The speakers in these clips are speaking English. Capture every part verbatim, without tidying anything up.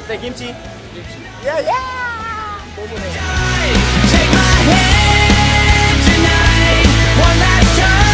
네, 김치. 야, 야! 너무 해. Take my hand tonight, one last time.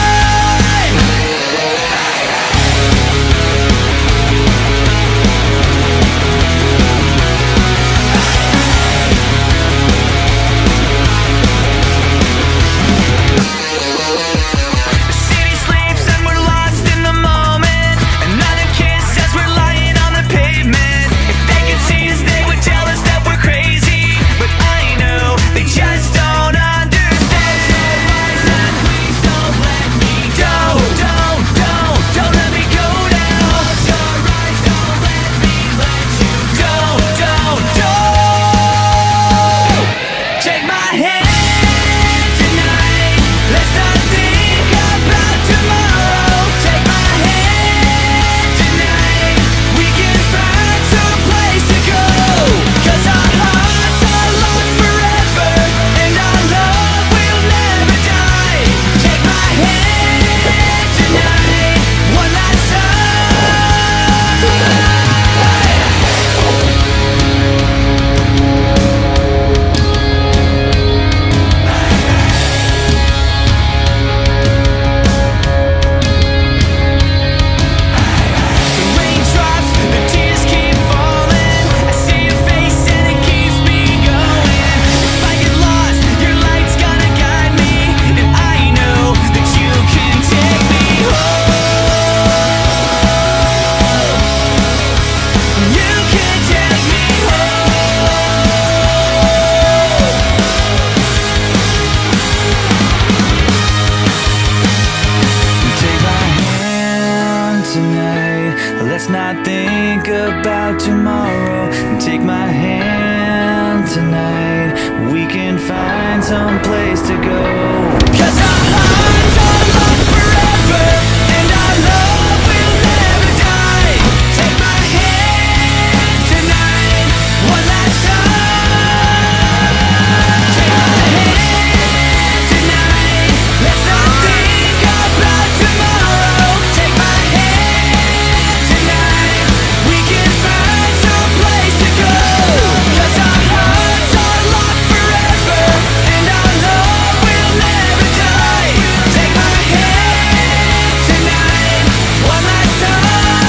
The city sleeps and we're lost in the moment. Another kiss as we're lying on the pavement. If they could see us, they would tell us that we're crazy. But I know they just don't understand. Please don't let me go. Don't, don't, don't let me go now. Close your eyes, don't let me let you go. Don't, don't take my hand tonight. Let's not think about tomorrow. Take my hand tonight. We can find some place to go. 'Cause our hearts are locked forever, and our love will never die. Take my hand tonight, one last The rain drops, the tears keep falling. I see your face and it keeps me going. If I get lost, your light's gonna guide me, and I know that you can take me home. You can take me home. Take my hand tonight. Let's not think about tomorrow. Take my hand tonight. We can find some place to go. 'Cause our hearts are locked forever, and our love will never die. Take my hand tonight, one last time. Take my hand tonight. Let's not think about tomorrow. Take my hand tonight. We can find some place to go. 'Cause our hearts are locked forever, and our love will never die. Take my hand tonight, one last time.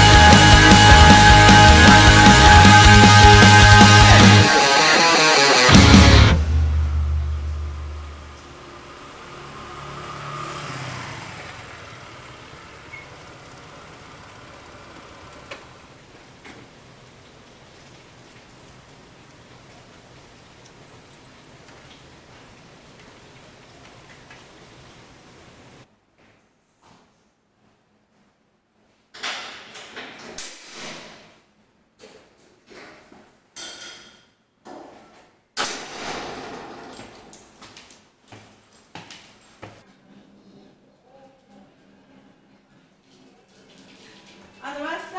안 왔어.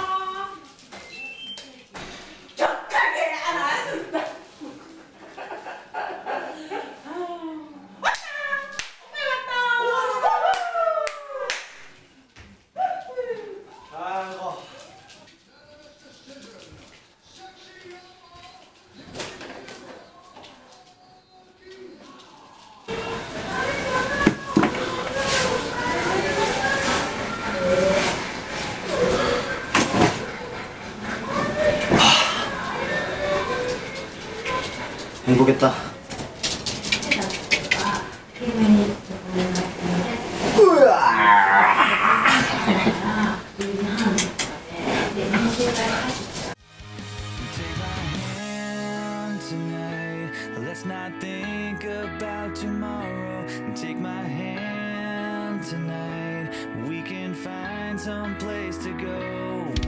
격하게 안아준다. 왔다. 엄마 왔다. 아이고. 행복했다. Take my hand tonight. Let's not think about tomorrow. Take my hand tonight. We can find some place to go.